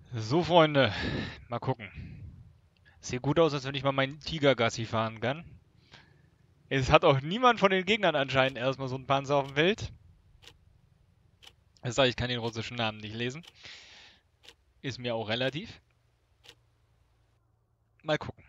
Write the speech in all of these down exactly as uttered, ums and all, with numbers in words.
So, Freunde, mal gucken. Sieht gut aus, als wenn ich mal meinen Tiger-Gassi fahren kann. Es hat auch niemand von den Gegnern anscheinend erstmal so einen Panzer auf dem Feld. Das heißt, ich kann den russischen Namen nicht lesen. Ist mir auch relativ. Mal gucken.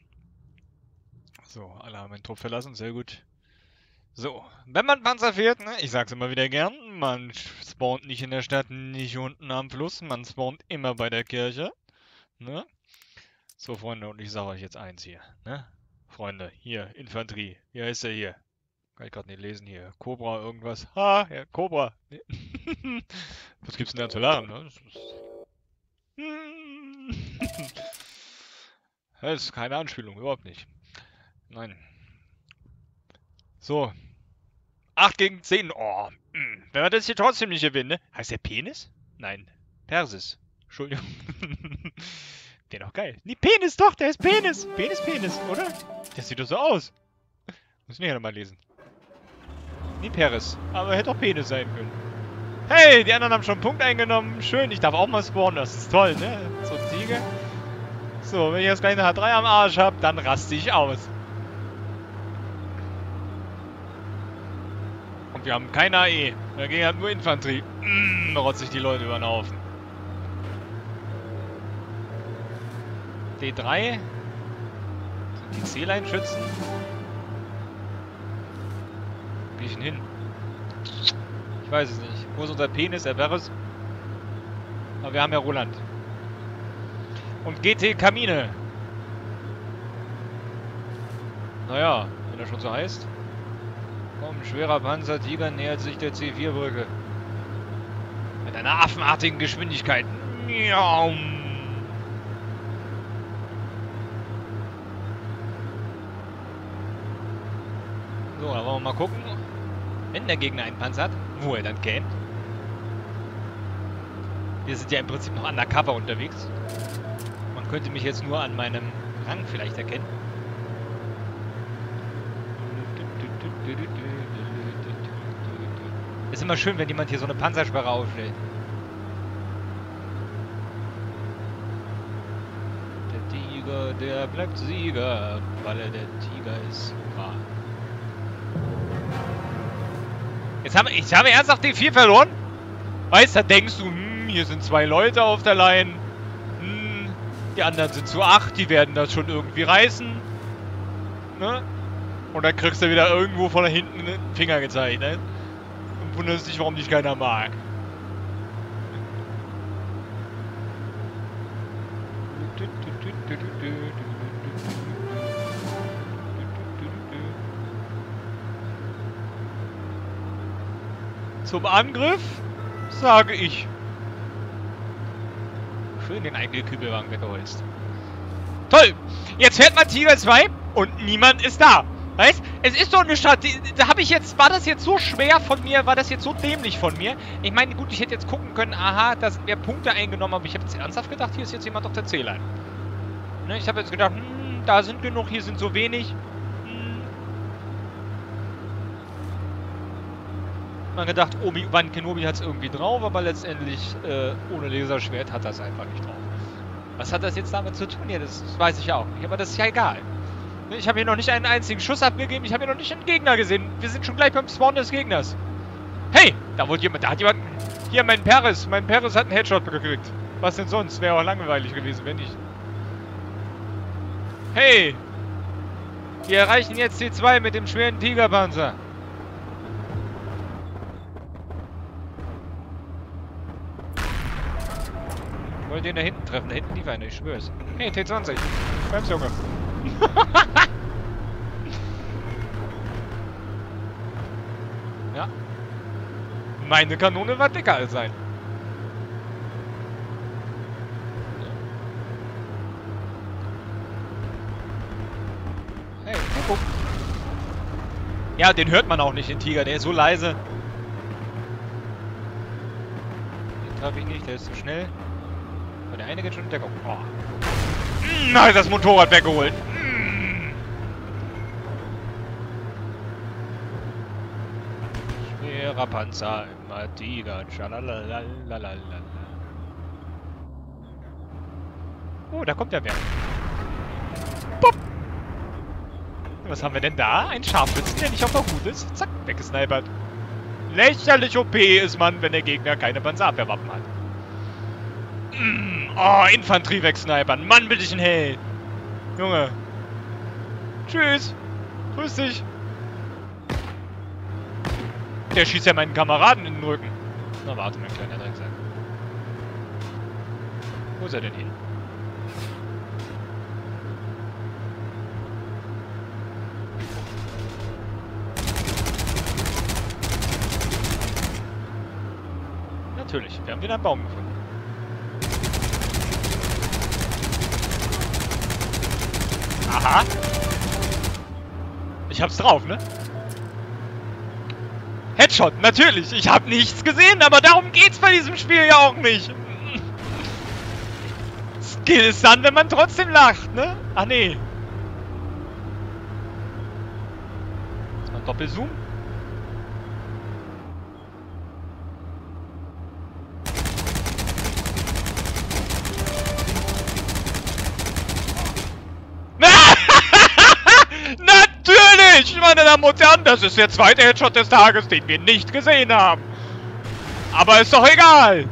So, alle haben den Trupp verlassen, sehr gut. So, wenn man Panzer fährt, ne, ich sag's immer wieder gern, man spawnt nicht in der Stadt, nicht unten am Fluss, man spawnt immer bei der Kirche, ne? So, Freunde, und ich sage euch jetzt eins hier, ne? Freunde, hier, Infanterie, wie heißt der hier? Kann ich gerade nicht lesen hier. Cobra irgendwas. Ha, ja, Cobra. Nee. Was gibt's denn da zu lachen, ne? Das ist, das ist keine Anspielung, überhaupt nicht. Nein. So. acht gegen zehn. Oh. Mh. Wenn wir das hier trotzdem nicht gewinnen, ne? Heißt der Penis? Nein. Persis. Entschuldigung. Der doch geil. Nee, Penis doch, der ist Penis. Penis, Penis, oder? Der sieht doch so aus. Muss ich nicht nochmal lesen. Nee, Peris. Aber hätte auch Penis sein können. Hey, die anderen haben schon einen Punkt eingenommen. Schön, ich darf auch mal spawnen. Das ist toll, ne? So ein Tiger. So, wenn ich jetzt gleich eine H drei am Arsch habe, dann raste ich aus. Und wir haben keine A E. Dagegen hat nur Infanterie. Mm, rotze ich die Leute über den Haufen. D drei. Sind die C-Line-Schützen? Wo geh ich denn hin? Ich weiß es nicht. Wo ist unser Penis? Er wäre es. Aber wir haben ja Roland. Und G T Kamine. Naja, wenn er schon so heißt. Komm, schwerer Panzer Tiger nähert sich der C vier Brücke. Mit einer affenartigen Geschwindigkeit. Miau. So, dann wollen wir mal gucken, wenn der Gegner einen Panzer hat, wo er dann käme. Wir sind ja im Prinzip noch undercover unterwegs. Man könnte mich jetzt nur an meinem Rang vielleicht erkennen. Ist immer schön, wenn jemand hier so eine Panzersperre aufstellt. Der Tiger, der bleibt Sieger, weil er der Tiger ist. Ah. Jetzt haben, ich habe ernsthaft D vier verloren? Weißt du, da denkst du, hm, hier sind zwei Leute auf der Line. Hm, die anderen sind zu acht, die werden das schon irgendwie reißen. Ne? Und dann kriegst du wieder irgendwo von da hinten einen Finger gezeigt, ne? Und wunderst dich, warum dich keiner mag. Zum Angriff, sage ich. Schön den eigenen Kübelwagen weggeholzt. Toll! Jetzt fährt man Tiger zwei und niemand ist da. Weißt? Es ist doch eine Stadt. Da habe ich jetzt. War das jetzt so schwer von mir? War das jetzt so dämlich von mir? Ich meine, gut, ich hätte jetzt gucken können, aha, da sind mehr Punkte eingenommen, aber ich habe jetzt ernsthaft gedacht, hier ist jetzt jemand auf der C-Line. Ne, ich habe jetzt gedacht, hm, da sind genug, hier sind so wenig. Hm. Man gedacht, Obi-Wan Kenobi hat es irgendwie drauf, aber letztendlich äh, ohne Laserschwert hat das einfach nicht drauf. Was hat das jetzt damit zu tun? Ja, das weiß ich auch nicht, aber das ist ja egal. Ich habe hier noch nicht einen einzigen Schuss abgegeben, ich habe hier noch nicht einen Gegner gesehen. Wir sind schon gleich beim Spawn des Gegners. Hey, da wollte jemand, da hat jemand, hier mein Peris, mein Peris hat einen Headshot gekriegt. Was denn sonst? Wäre auch langweilig gewesen, wenn nicht. Hey, wir erreichen jetzt C zwei mit dem schweren Tigerpanzer. Ich wollte den da hinten treffen, da hinten lief einer, ich schwör's. Hey, T zwanzig, Bremс, Junge. Ja. Meine Kanone war dicker als sein. Hey, guck. Ja, den hört man auch nicht, den Tiger, der ist so leise. Den treffe ich nicht, der ist zu schnell. Aber der eine geht schon in Deckung. Oh. Na, ist das Motorrad weggeholt. Schwerer Panzer, immer Tiger. Schalalalala. Oh, da kommt der Bär. Pop. Was haben wir denn da? Ein Scharfschützen, der nicht auf der Hut ist. Zack, weggesnipert. Lächerlich O P ist man, wenn der Gegner keine Panzerabwehrwaffen hat. Mm, oh, Infanterie wegsnipern. Mann, bin ich ein Held. Junge. Tschüss. Grüß dich. Der schießt ja meinen Kameraden in den Rücken. Na, warte, mein kleiner Drecksack. Wo ist er denn hin? Natürlich, wir haben wieder einen Baum gefunden. Aha. Ich hab's drauf, ne? Headshot, natürlich. Ich habe nichts gesehen, aber darum geht's bei diesem Spiel ja auch nicht. Skill ist dann, wenn man trotzdem lacht, ne? Ach nee. Ist mal Doppelzoom? Natürlich, meine Damen und Herren, das ist der zweite Headshot des Tages, den wir nicht gesehen haben. Aber ist doch egal.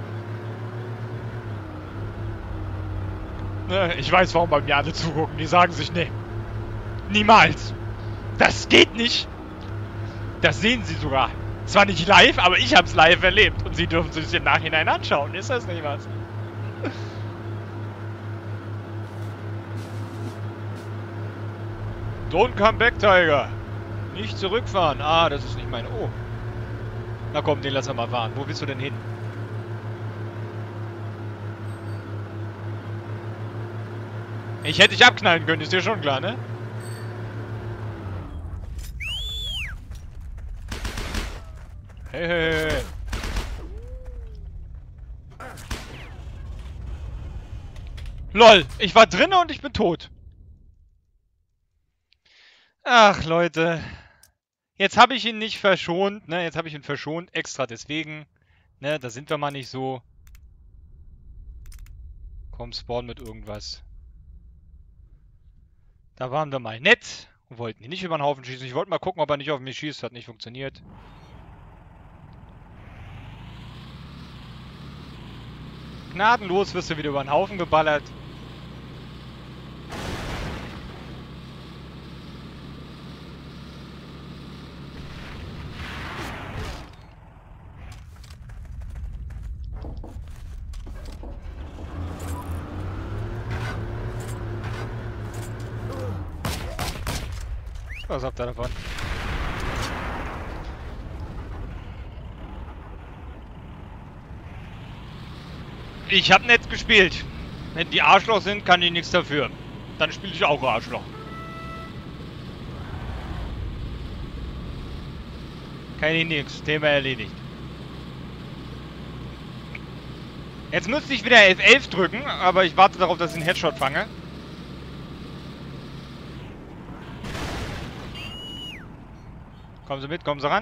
Ich weiß, warum bei mir alle zugucken. Die sagen sich, nee, niemals. Das geht nicht. Das sehen sie sogar. Zwar nicht live, aber ich habe es live erlebt. Und sie dürfen sich im Nachhinein anschauen. Ist das nicht was? Don't come back, Tiger. Nicht zurückfahren. Ah, das ist nicht meine... Oh. Na komm, den lassen wir mal fahren. Wo willst du denn hin? Ich hätte dich abknallen können, ist dir schon klar, ne? Hey, hey, hey. LOL, ich war drinne und ich bin tot. Ach, Leute. Jetzt habe ich ihn nicht verschont, ne? Jetzt habe ich ihn verschont, extra deswegen. Ne, da sind wir mal nicht so. Komm, spawn mit irgendwas. Da waren wir mal nett und wollten ihn nicht über den Haufen schießen. Ich wollte mal gucken, ob er nicht auf mich schießt. Hat nicht funktioniert. Gnadenlos wirst du wieder über den Haufen geballert. Was habt ihr davon? Ich hab nett gespielt. Wenn die Arschloch sind, kann ich nichts dafür. Dann spiele ich auch Arschloch. Kann ich nix. Thema erledigt. Jetzt müsste ich wieder F elf drücken, aber ich warte darauf, dass ich einen Headshot fange. Kommen Sie mit, kommen Sie ran.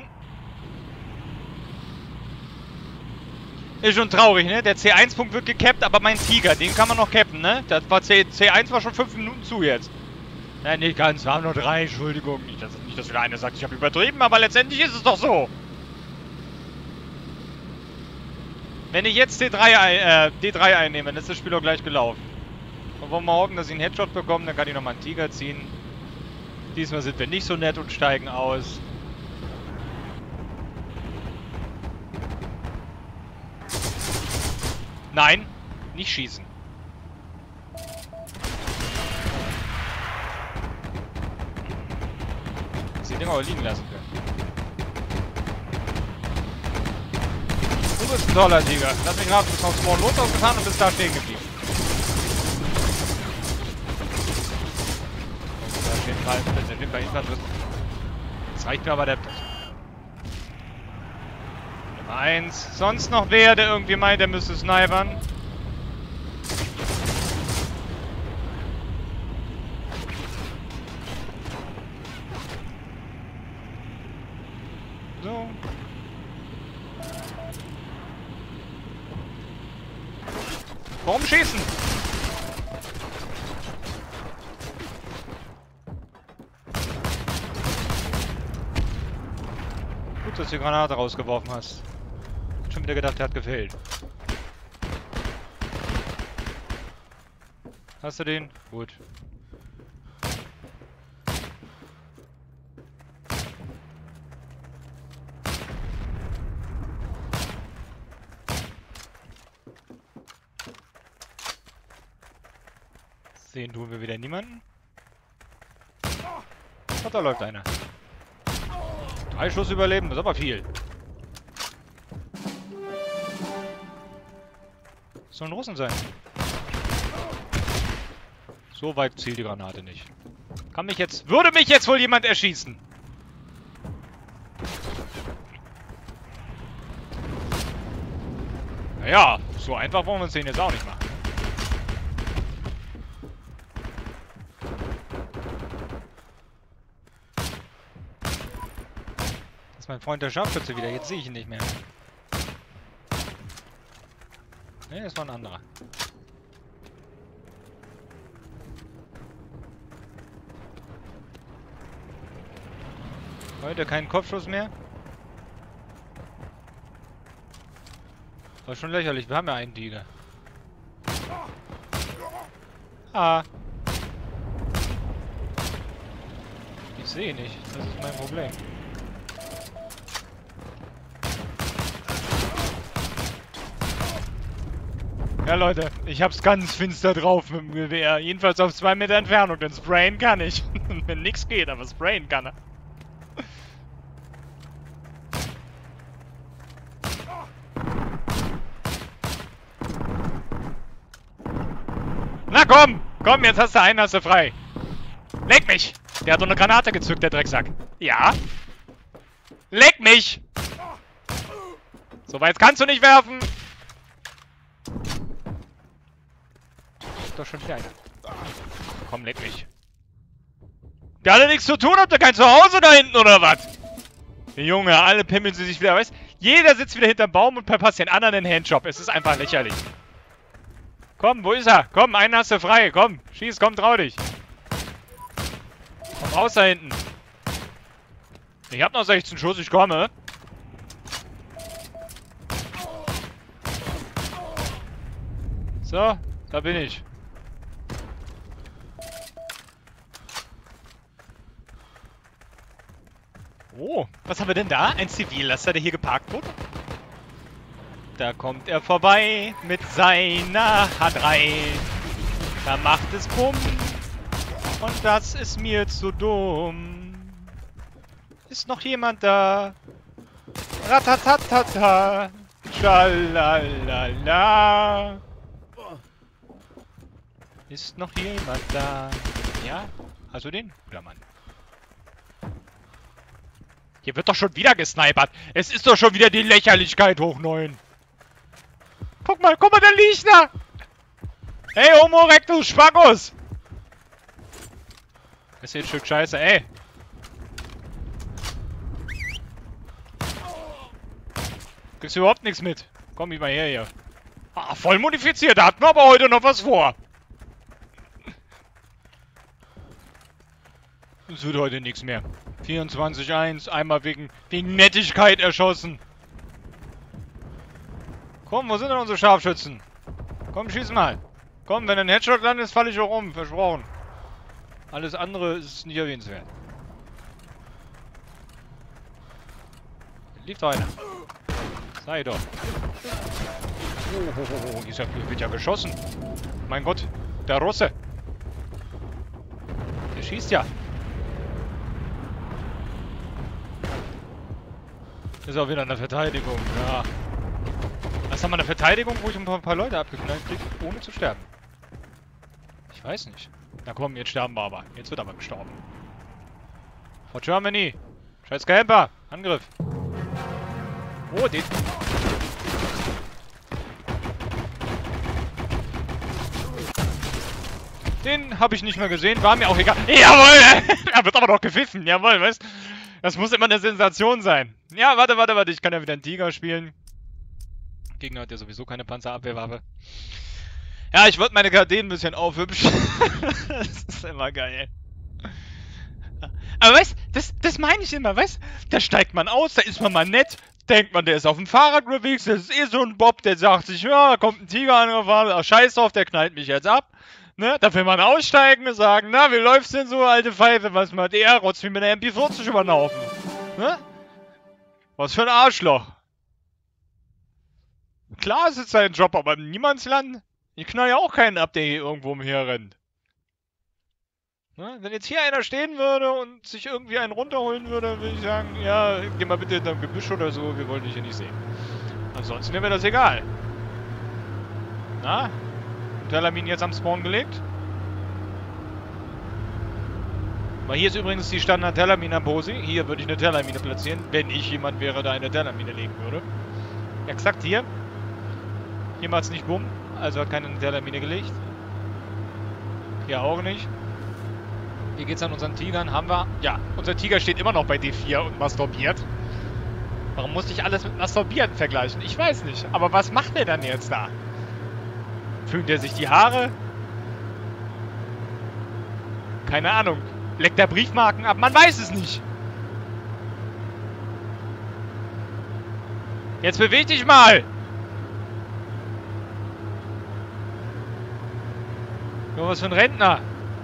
Ist schon traurig, ne? Der C eins Punkt wird gekappt, aber mein Tiger, den kann man noch cappen, ne? Das war C C1 war schon fünf Minuten zu jetzt. Nein, nicht ganz, wir haben nur drei, Entschuldigung. Nicht, dass, nicht, dass wieder einer sagt, ich habe übertrieben, aber letztendlich ist es doch so. Wenn ich jetzt D drei, äh, D drei einnehme, dann ist das Spiel doch gleich gelaufen. Und wollen wir hoffen, dass ich einen Headshot bekomme, dann kann ich nochmal einen Tiger ziehen. Diesmal sind wir nicht so nett und steigen aus. Nein, nicht schießen. Dass die Dinger auch liegen lassen können. Du bist ein toller Tiger. Lass mich raten, du bist auf Spawn los ausgefahren und bist da stehen geblieben. Da steht bei, da steht bei Infanteristen. Das reicht mir aber der... Eins. Sonst noch wer, der irgendwie meint, der müsste snipern? So. Warum schießen? dass du die Granate rausgeworfen hast. Ich hab schon wieder gedacht, der hat gefehlt. Hast du den? Gut. Sehen tun wir wieder niemanden. Oh, da läuft einer. Drei Schuss überleben, das ist aber viel. Das sollen Russen sein. So weit zielt die Granate nicht. Kann mich jetzt... Würde mich jetzt wohl jemand erschießen? Naja, so einfach wollen wir uns den jetzt auch nicht machen. Das ist mein Freund der Scharfschütze wieder. Jetzt sehe ich ihn nicht mehr. Ne, das war ein anderer. Heute keinen Kopfschuss mehr. War schon lächerlich, wir haben ja einen Tiger. Ah. Ich sehe nicht, das ist mein Problem. Ja Leute, ich hab's ganz finster drauf mit dem Gewehr. Jedenfalls auf zwei Meter Entfernung, denn sprayen kann ich. Wenn nichts geht, aber sprayen kann er. Na komm! Komm, jetzt hast du einen, hast du frei. Leck mich! Der hat doch eine Granate gezückt, der Drecksack. Ja? Leck mich! So weit kannst du nicht werfen! Doch schon wieder einer. Komm, leck mich. Der hat ja nichts zu tun, habt ihr kein Zuhause da hinten oder was? Junge, alle pimmeln sie sich wieder, weißt? Jeder sitzt wieder hinterm Baum und verpasst den anderen den Handjob. Es ist einfach lächerlich. Komm, wo ist er? Komm, einen hast du frei. Komm, schieß, komm, trau dich. Komm raus da hinten. Ich hab noch sechzehn Schuss, ich komme. So, da bin ich. Oh, was haben wir denn da? Ein Zivillaster, der hier geparkt wurde? Da kommt er vorbei mit seiner H drei. Da macht es Bumm. Und das ist mir zu dumm. Ist noch jemand da? Ratatatata. Schalalala. Ist noch jemand da? Ja? Also den? Guter Mann. Hier wird doch schon wieder gesnipert. Es ist doch schon wieder die Lächerlichkeit hoch neun. Guck mal, guck mal, der liegt da. Hey, Homo erectus, Spackos. Das ist hier ein Stück Scheiße, ey. Gibt's überhaupt nichts mit. Komm, ich mal her hier. Ah, voll modifiziert, da hatten wir aber heute noch was vor. Es wird heute nichts mehr. vierundzwanzig eins, einmal wegen, wegen Nettigkeit erschossen. Komm, wo sind denn unsere Scharfschützen? Komm, schieß mal. Komm, wenn ein Headshot landet, falle ich auch um. Versprochen. Alles andere ist nicht erwähnenswert. Lief doch einer. Sei doch. Oh, oh, oh, oh, dieser wird ja geschossen. Mein Gott, der Russe. Der schießt ja. Ist auch wieder eine Verteidigung, ja. Das haben wir eine Verteidigung, wo ich ein paar, ein paar Leute abgeknallt kriege, ohne zu sterben. Ich weiß nicht. Na komm, jetzt sterben wir aber. Jetzt wird aber gestorben. For Germany. Scheiß Camper. Angriff. Oh, den... Den habe ich nicht mehr gesehen. War mir auch egal. Jawohl! Er wird aber doch gepfiffen. Jawohl, weißt du? Das muss immer eine Sensation sein. Ja, warte, warte, warte. Ich kann ja wieder einen Tiger spielen. Gegner hat ja sowieso keine Panzerabwehrwaffe. Ja, ich würde meine K D ein bisschen aufhübschen. Das ist immer geil. Aber weißt, das, das meine ich immer, weißt? Da steigt man aus, da ist man mal nett, denkt man, der ist auf dem Fahrrad unterwegs, das ist eh so ein Bob, der sagt sich, ja, da kommt ein Tiger angefahren, ach, scheiß drauf, der knallt mich jetzt ab. Ne? Da will man aussteigen und sagen, na, wie läuft's denn so, alte Pfeife, was macht der? Rotzt wie mit der M P vierzig über den Haufen. Ne? Was für ein Arschloch. Klar ist es sein Job, aber im Niemandsland. Ich knall ja auch keinen ab, der hier irgendwo umherrennt. Ne? Wenn jetzt hier einer stehen würde und sich irgendwie einen runterholen würde, würde ich sagen, ja, geh mal bitte in dein Gebüsch oder so, wir wollen dich hier nicht sehen. Ansonsten wäre mir das egal. Na? Telamin jetzt am Spawn gelegt. Weil hier ist übrigens die Standard-Telaminer-Pose. Hier würde ich eine Telamine platzieren, wenn ich jemand wäre, der eine Telamine legen würde. Exakt hier. Hier macht es nicht bumm, also hat keine Telamine gelegt. Hier auch nicht. Wie geht's an unseren Tigern? Haben wir... Ja, unser Tiger steht immer noch bei D vier und masturbiert. Warum musste ich alles mit Masturbieren vergleichen? Ich weiß nicht. Aber was macht der dann jetzt da? Föhnt er sich die Haare? Keine Ahnung. Leckt er Briefmarken ab? Man weiß es nicht. Jetzt beweg dich mal! Nur was für ein Rentner.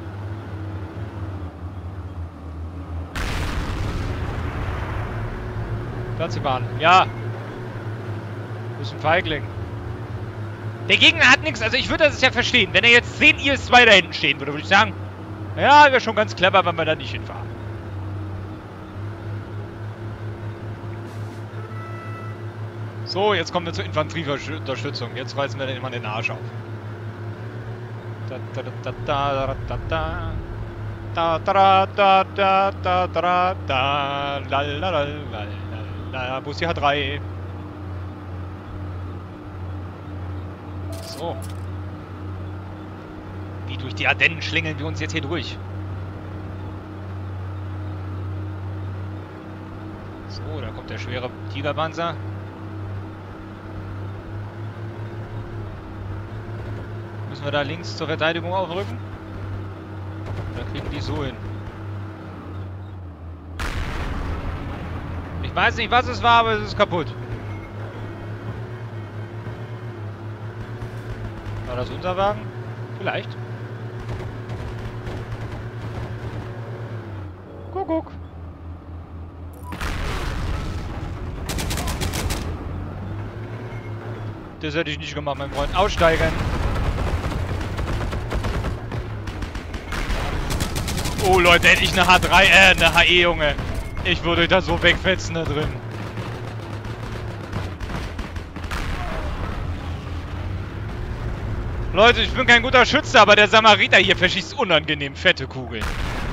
Platzbahn. Ja. Du bist ein Feigling. Der Gegner hat nichts. Also ich würde das ja verstehen. Wenn er jetzt zehn I S zwei da hinten stehen würde, würde ich sagen, ja, wäre schon ganz clever, wenn wir da nicht hinfahren. So, jetzt kommen wir zur Infanterieunterstützung. Jetzt reißen wir den immer den Arsch auf. Da da da da da da da da da da da da da la la la la la Bussi H drei. So. Wie durch die Ardennen schlängeln wir uns jetzt hier durch. So, da kommt der schwere Tigerpanzer. Müssen wir da links zur Verteidigung aufrücken? Oder kriegen die so hin? Ich weiß nicht, was es war, aber es ist kaputt. War das unser Wagen? Vielleicht. Kuckuck. Das hätte ich nicht gemacht, mein Freund. Aussteigen. Oh Leute, hätte ich eine H drei, äh, eine H E, Junge. Ich würde da so wegfetzen da drin. Leute, ich bin kein guter Schütze, aber der Samariter hier verschießt unangenehm fette Kugeln.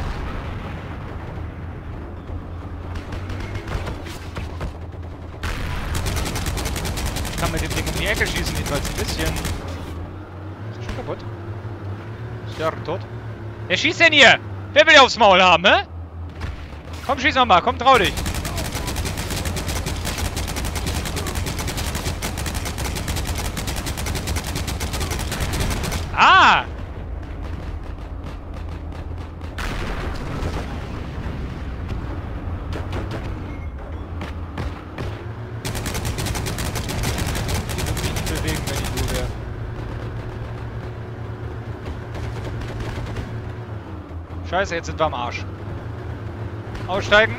Ich kann mit dem Ding um die Ecke schießen, jedenfalls ein bisschen. Ist er schon kaputt? Ist der tot? Wer schießt denn hier? Wer will ja aufs Maul haben, hä? Komm, schieß nochmal, komm, trau dich. Ah! Ich würde mich nicht bewegen, wenn ich so wäre. Scheiße, jetzt sind wir am Arsch. Aussteigen.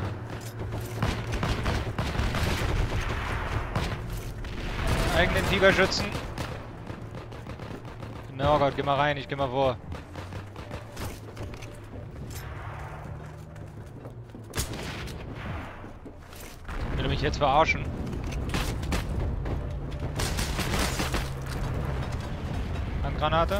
Eigenen Tiger schützen. Oh Gott, geh mal rein, ich geh mal vor. Will er mich jetzt verarschen? Handgranate.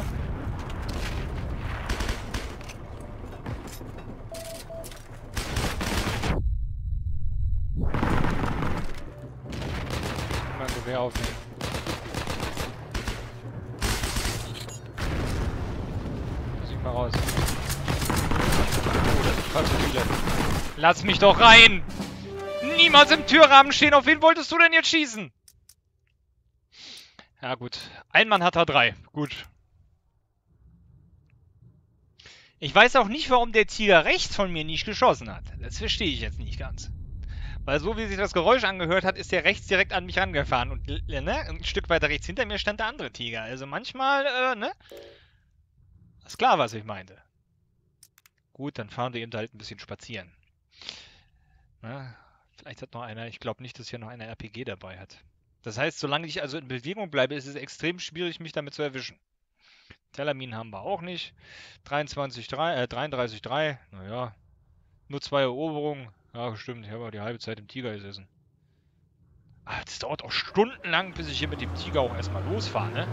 Mein Gewehr aufnehmen. Mal raus. Oh, das sind fast so viele. Lass mich doch rein! Niemals im Türrahmen stehen! Auf wen wolltest du denn jetzt schießen? Ja gut. Ein Mann hat H drei. Gut. Ich weiß auch nicht, warum der Tiger rechts von mir nicht geschossen hat. Das verstehe ich jetzt nicht ganz. Weil so wie sich das Geräusch angehört hat, ist der rechts direkt an mich rangefahren. Und ne, ein Stück weiter rechts hinter mir stand der andere Tiger. Also manchmal, äh, ne? Ist klar, was ich meinte. Gut, dann fahren wir eben halt ein bisschen spazieren. Ne? Vielleicht hat noch einer, ich glaube nicht, dass hier noch einer R P G dabei hat. Das heißt, solange ich also in Bewegung bleibe, ist es extrem schwierig, mich damit zu erwischen. Telamin haben wir auch nicht. dreiundzwanzig Komma drei, äh, dreiunddreißig Komma drei, naja. Nur zwei Eroberungen. Ja, stimmt, ich habe auch die halbe Zeit im Tiger gesessen. Ah, das dauert auch stundenlang, bis ich hier mit dem Tiger auch erstmal losfahre, ne?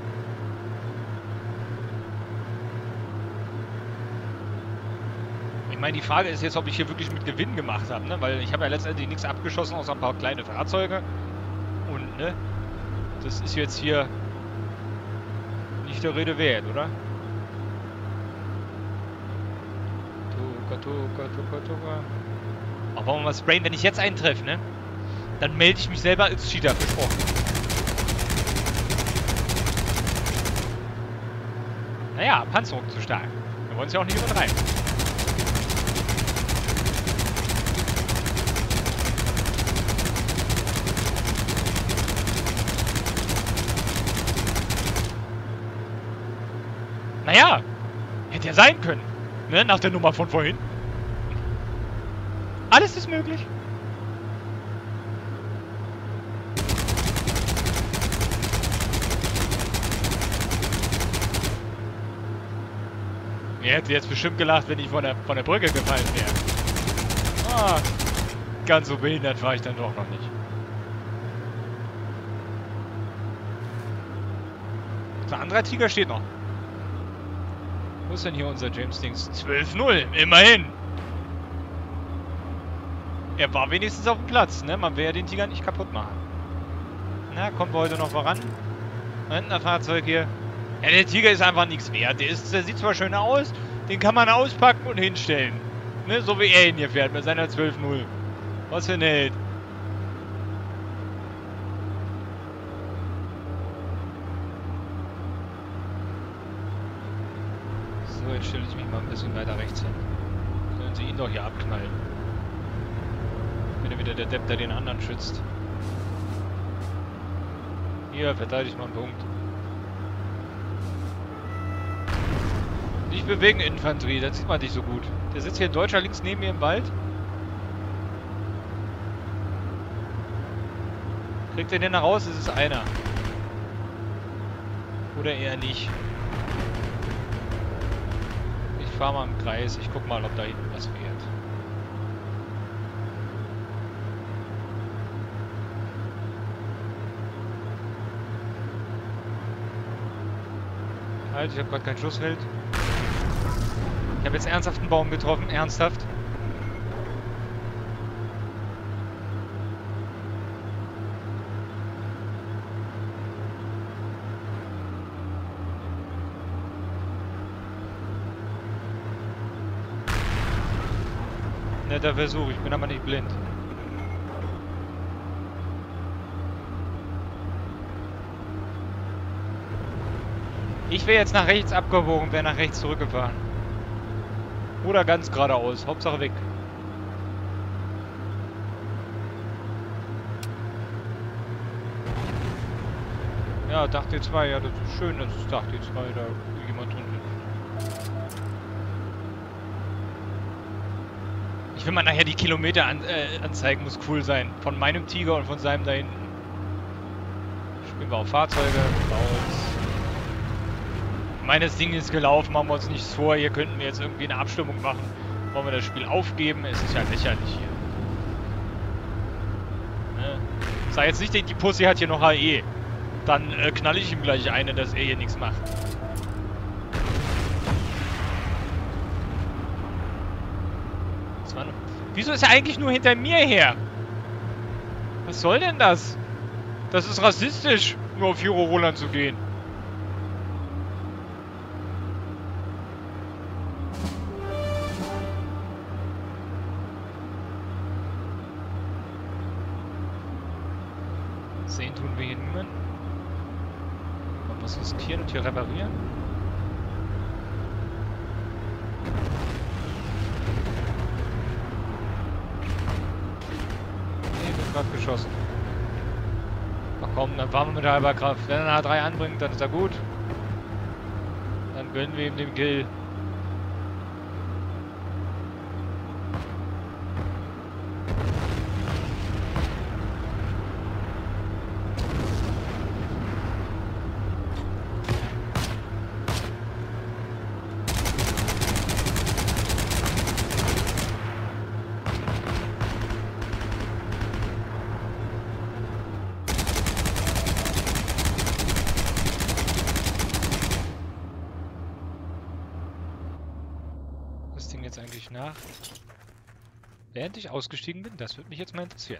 Ich meine, die Frage ist jetzt, ob ich hier wirklich mit Gewinn gemacht habe, ne? Weil ich habe ja letztendlich nichts abgeschossen, außer ein paar kleine Fahrzeuge. Und, ne? Das ist jetzt hier nicht der Rede wert, oder? Tuka, tuka, tuka, tuka. Aber wollen wir mal sprayen, wenn ich jetzt eintreffe, ne? Dann melde ich mich selber als Cheater, versprochen. Naja, Panzerung zu stark. Wir wollen es ja auch nicht übertreiben. Naja, hätte ja sein können, ne? Nach der Nummer von vorhin. Alles ist möglich. Ihr hättet jetzt bestimmt gelacht, wenn ich von der, von der Brücke gefallen wäre. Ah, ganz so behindert war ich dann doch noch nicht. Der andere Tiger steht noch. Wo ist denn hier unser James Dings? zwölf null, immerhin. Er war wenigstens auf dem Platz, ne? Man will ja den Tiger nicht kaputt machen. Na, kommen wir heute noch voran? Da hinten ein Fahrzeug hier. Ja, der Tiger ist einfach nichts wert. Der, ist, der sieht zwar schön aus, den kann man auspacken und hinstellen. Ne? So wie er ihn hier fährt mit seiner zwölf null. Was für ein Held. So, jetzt stelle ich mich mal ein bisschen weiter rechts hin. Können Sie ihn doch hier abknallen. Bin ja wieder der Depp, der den anderen schützt. Hier, verteidigt mal einen Punkt. Nicht bewegen, Infanterie, das sieht man nicht so gut. Der sitzt hier in Deutscher links neben mir im Wald. Kriegt er den da raus? Ist es einer. Oder eher nicht. Ich fahre mal im Kreis. Ich guck mal, ob da hinten was fährt. Halt, ich habe gerade kein Schussfeld. Ich habe jetzt ernsthaft einen Baum getroffen. Ernsthaft. Netter Versuch, ich bin aber nicht blind. Ich wäre jetzt nach rechts abgebogen, wäre nach rechts zurückgefahren. Oder ganz geradeaus, Hauptsache weg. Ja, Dach D zwei, ja, das ist schön, dass das Dach D zwei da jemand drin ist. Ich will mal nachher die Kilometer an, äh, anzeigen, muss cool sein. Von meinem Tiger und von seinem da hinten. Spielen wir auf Fahrzeuge, raus. Meines Ding ist gelaufen, machen wir uns nichts vor. Hier könnten wir jetzt irgendwie eine Abstimmung machen. Wollen wir das Spiel aufgeben? Es ist ja lächerlich hier. Ne? Sag jetzt nicht, die Pussy hat hier noch H E. Dann äh, knall ich ihm gleich eine, dass er hier nichts macht. Das war nur... Wieso ist er eigentlich nur hinter mir her? Was soll denn das? Das ist rassistisch, nur auf Hero Roland zu gehen. Sehen tun wir hier niemanden. Man muss riskieren und hier reparieren. Nee, wird gerade geschossen. Ach komm, dann fahren wir mit halber Kraft. Wenn er eine H drei anbringt, dann ist er gut. Dann gönnen wir ihm den Kill. Das Ding jetzt eigentlich nach? Während ich ausgestiegen bin, das würde mich jetzt mal interessieren.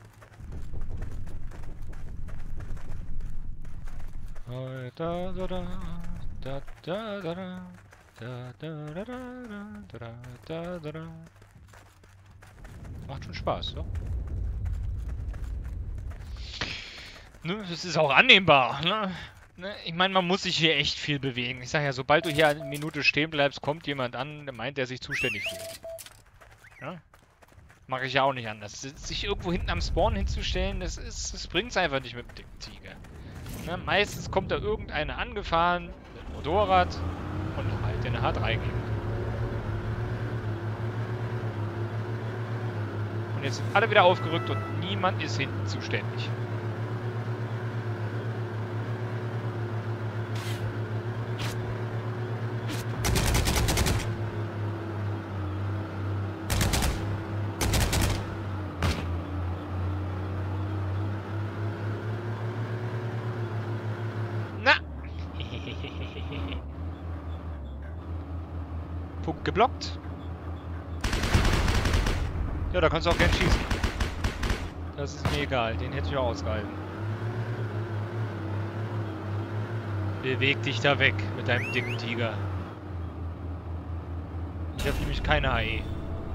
Da da da da da da da da da da da da da da. Macht schon Spaß, so. Ne, das ist auch annehmbar, ne? Ne, ich meine, man muss sich hier echt viel bewegen. Ich sage ja, sobald du hier eine Minute stehen bleibst, kommt jemand an, der meint, der sich zuständig fühlt. Ja? Mache ich ja auch nicht anders. Sich irgendwo hinten am Spawn hinzustellen, das ist, das bringt's einfach nicht mit dem dicken Tiger. Ne, meistens kommt da irgendeiner angefahren mit dem Motorrad und halt in eine H drei gegen. Und jetzt sind alle wieder aufgerückt und niemand ist hinten zuständig. Punkt geblockt. Ja, da kannst du auch gern schießen. Das ist mir egal. Den hätte ich auch ausgehalten. Beweg dich da weg mit deinem dicken Tiger. Ich habe nämlich keine A E.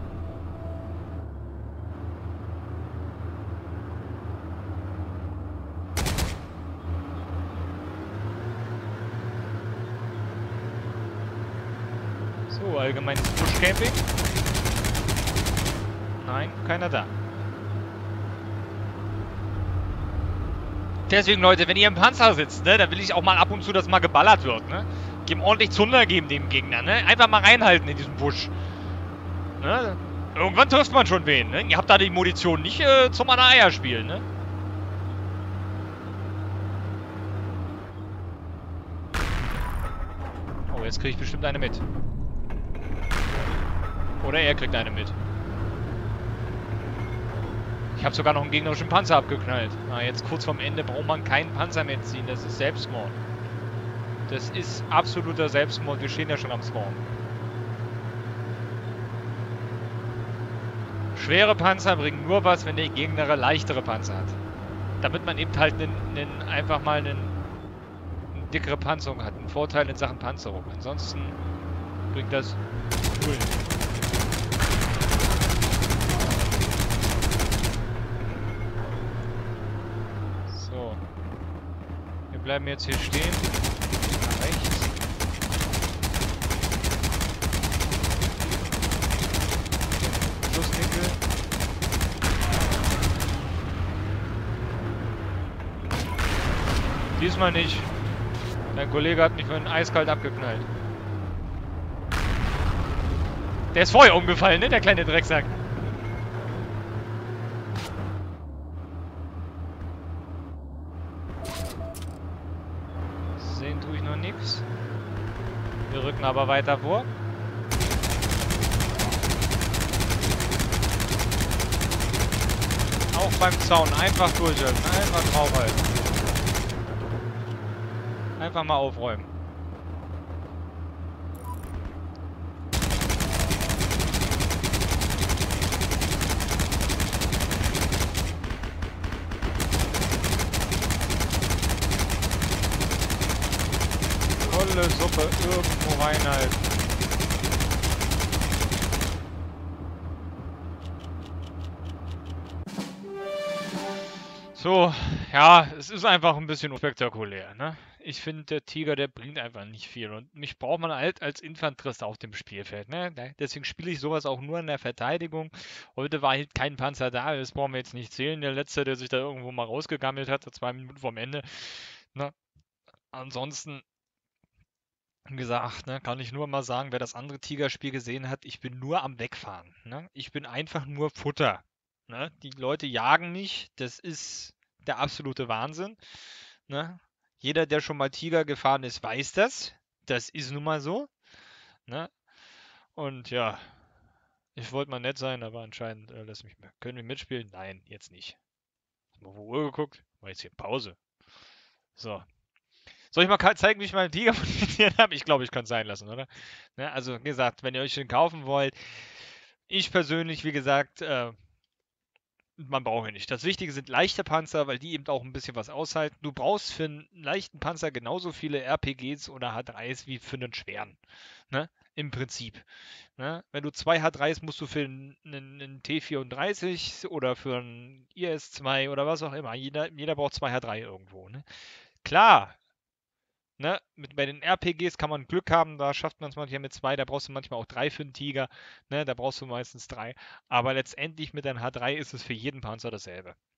So, allgemeines Buschcamping. Nein, keiner da. Deswegen, Leute, wenn ihr im Panzer sitzt, ne, dann will ich auch mal ab und zu, dass mal geballert wird, ne? Geben ordentlich Zunder geben dem Gegner, ne? Einfach mal reinhalten in diesem Busch. Ne? Irgendwann trifft man schon wen, ne? Ihr habt da die Munition nicht äh, zum an Eier spielen, ne? Oh, jetzt kriege ich bestimmt eine mit. Oder er kriegt eine mit. Ich habe sogar noch einen gegnerischen Panzer abgeknallt. Na, jetzt kurz vorm Ende braucht man keinen Panzer mehr ziehen. Das ist Selbstmord. Das ist absoluter Selbstmord. Wir stehen ja schon am Spawn. Schwere Panzer bringen nur was, wenn der Gegner leichtere Panzer hat. Damit man eben halt einen, einen, einfach mal einen, eine dickere Panzerung hat. Einen Vorteil in Sachen Panzerung. Ansonsten bringt das null. So. Wir bleiben jetzt hier stehen. Nach rechts. Schusswinkel. Diesmal nicht. Dein Kollege hat mich vorhin eiskalt abgeknallt. Der ist vorher umgefallen, ne? Der kleine Drecksack. Sehen tue ich noch nichts. Wir rücken aber weiter vor. Auch beim Zaun einfach durchhalten. Einfach draufhalten. Einfach mal aufräumen. Volle Suppe irgendwo reinhalten. So, ja, es ist einfach ein bisschen unspektakulär, ne? ich finde, der Tiger, der bringt einfach nicht viel. Und mich braucht man halt als Infanterist auf dem Spielfeld. Ne? Da- Deswegen spiele ich sowas auch nur in der Verteidigung. Heute war halt kein Panzer da, das brauchen wir jetzt nicht zählen. Der letzte, der sich da irgendwo mal rausgegammelt hat, zwei Minuten vorm Ende. Ne? Ansonsten, wie gesagt, ne, kann ich nur mal sagen, wer das andere Tigerspiel gesehen hat, ich bin nur am Wegfahren. Ne? Ich bin einfach nur Futter. Ne? Die Leute jagen mich, das ist der absolute Wahnsinn. Ne? Jeder, der schon mal Tiger gefahren ist, weiß das. Das ist nun mal so. Ne? Und ja, ich wollte mal nett sein, aber anscheinend äh, lässt mich mehr. Können wir mitspielen? Nein, jetzt nicht. Mal auf die Uhr geguckt, war jetzt hier Pause. So. Soll ich mal ka- zeigen, wie ich meinen Tiger modifiziert habe? Ich glaube, ich kann es sein lassen, oder? Ne? Also, wie gesagt, wenn ihr euch den kaufen wollt, ich persönlich, wie gesagt, äh, man braucht ihn nicht. Das Wichtige sind leichte Panzer, weil die eben auch ein bisschen was aushalten. Du brauchst für einen leichten Panzer genauso viele R P Gs oder H dreis wie für einen schweren. Ne? Im Prinzip. Ne? Wenn du zwei H dreis musst du für einen, einen T vierunddreißig oder für einen I S zwei oder was auch immer. Jeder, jeder braucht zwei H drei irgendwo. Ne? Klar, ne, mit, bei den R P Gs kann man Glück haben, da schafft man es manchmal mit zwei, da brauchst du manchmal auch drei für einen Tiger, ne, da brauchst du meistens drei. Aber letztendlich mit einem H drei ist es für jeden Panzer dasselbe.